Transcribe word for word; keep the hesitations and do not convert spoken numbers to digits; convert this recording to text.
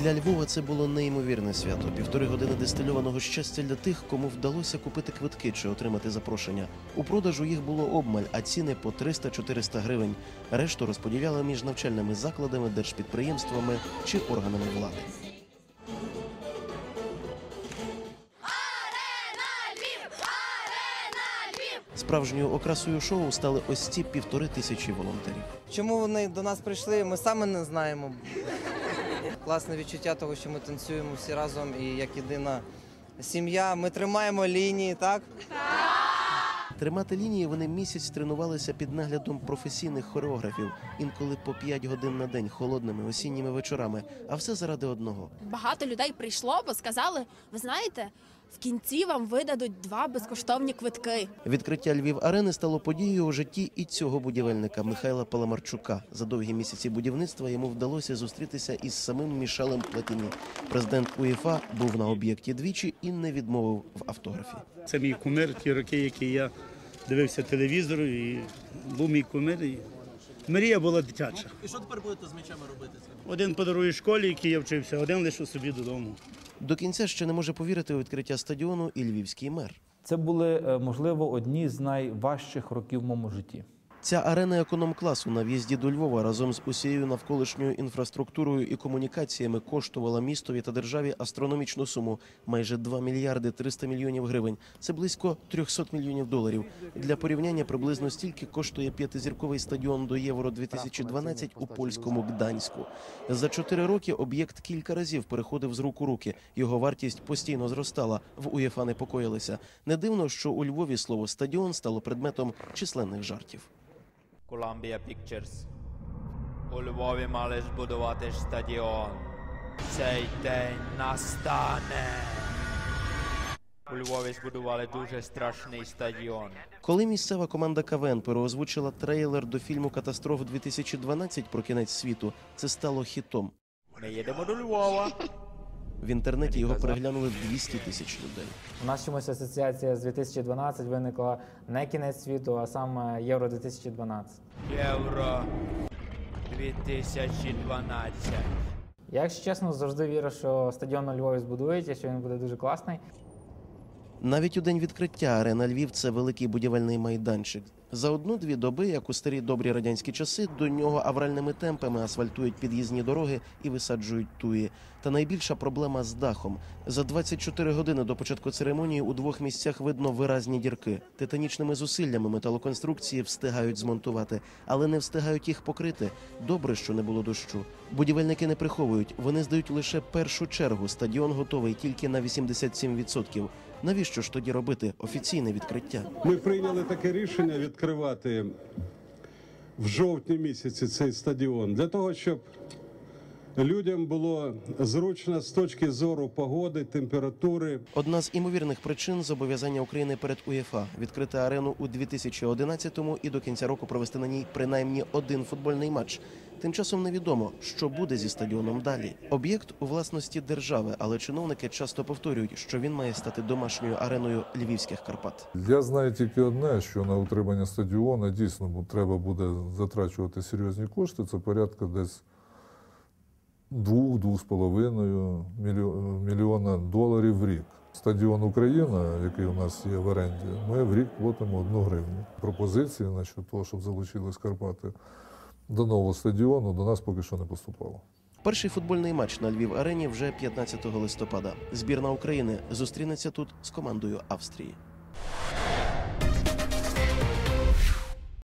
Для Львова це було неймовірне свято. Півтори години дистильованого щастя для тих, кому вдалося купити квитки чи отримати запрошення. У продажу їх було обмаль, а ціни по триста-чотириста гривень. Решту розподіляли між навчальними закладами, держпідприємствами чи органами влади. Справжньою окрасою шоу стали ось ці півтори тисячі волонтерів. Чому вони до нас прийшли, ми самі не знаємо. Класне відчуття того, що ми танцюємо всі разом і як єдина сім'я. Ми тримаємо лінії, так? Тримати лінії вони місяць тренувалися під наглядом професійних хореографів. Інколи по п'ять годин на день, холодними осінніми вечорами. А все заради одного. Багато людей прийшло, бо сказали, ви знаєте, в кінці вам видадуть два безкоштовні квитки. Відкриття Львів-арени стало подією у житті і цього будівельника Михайла Паламарчука. За довгі місяці будівництва йому вдалося зустрітися із самим Мішелем Платіні. Президент УЄФА був на об'єкті двічі і не відмовив в автографі. Це мій кумир, ті роки, які я дивився телевізор, і був мій кумир. І мрія була дитяча. І що тепер будете з м'ячами робити? Один подарує школі, який я вчився, один лишу собі додому. До кінця ще не може повірити у відкриття стадіону і львівський мер. Це були, можливо, одні з найважчих років в моєму житті. Ця арена економ-класу на в'їзді до Львова разом з усією навколишньою інфраструктурою і комунікаціями коштувала містові та державі астрономічну суму – майже два мільярди триста мільйонів гривень. Це близько триста мільйонів доларів. Для порівняння приблизно стільки коштує п'ятизірковий стадіон до Євро дві тисячі дванадцять у польському Гданську. За чотири роки об'єкт кілька разів переходив з рук у руки. Його вартість постійно зростала. В УЄФА непокоїлися. Не дивно, що у Львові слово «стадіон» стало предметом численних жартів. Columbia Pictures. У Львові мали збудувати стадіон. Цей день настане. У Львові збудували дуже страшний стадіон. Коли місцева команда КВН переозвучила трейлер до фільму «Катастроф дві тисячі дванадцять» про кінець світу, це стало хітом. Ми їдемо до Львова. В інтернеті його переглянули двісті тисяч людей. У нас чомусь асоціація з дві тисячі дванадцять виникла не кінець світу, а саме Євро дві тисячі дванадцять. Євро дві тисячі дванадцять. Я, якщо чесно, завжди вірю, що стадіон у Львові збудують і що він буде дуже класний. Навіть у день відкриття арена Львів – це великий будівельний майданчик. За одну-дві доби, як у старі добрі радянські часи, до нього авральними темпами асфальтують під'їзні дороги і висаджують туї. Та найбільша проблема з дахом. За двадцять чотири години до початку церемонії у двох місцях видно виразні дірки. Титанічними зусиллями металоконструкції встигають змонтувати, але не встигають їх покрити. Добре, що не було дощу. Будівельники не приховують, вони здають лише першу чергу. Стадіон готовий тільки на вісімдесят сім відсотків. Навіщо ж тоді робити офіційне відкриття? Ми прийняли таке рішення відкривати в жовтні місяці цей стадіон для того, щоб людям було зручно з точки зору погоди, температури. Одна з імовірних причин – зобов'язання України перед УЄФА – відкрити арену у дві тисячі одинадцятому і до кінця року провести на ній принаймні один футбольний матч. Тим часом невідомо, що буде зі стадіоном далі. Об'єкт у власності держави, але чиновники часто повторюють, що він має стати домашньою ареною львівських Карпат. Я знаю тільки одне, що на утримання стадіону дійсно треба буде затрачувати серйозні кошти. Це порядка десь двох-двох з половиною мільйона доларів в рік. Стадіон «Україна», який у нас є в оренді, ми в рік платимо одну гривню. Пропозиції насчет того, щоб залучились Карпати до нового стадіону, до нас поки що не поступало. Перший футбольний матч на Львів-арені вже п'ятнадцятого листопада. Збірна України зустрінеться тут з командою Австрії.